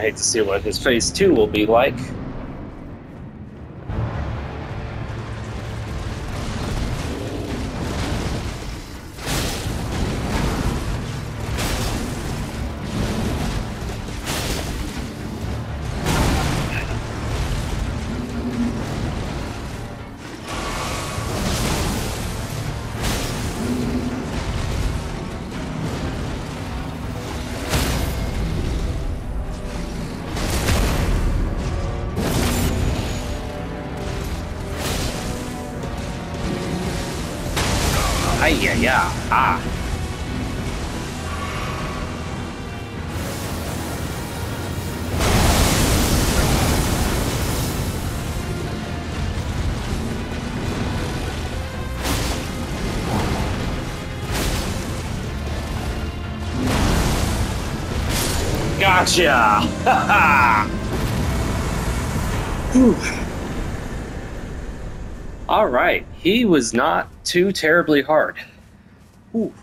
I hate to see what his phase 2 will be like. Yeah. Ah. Gotcha! Ha All right, he was not too terribly hard. Whew.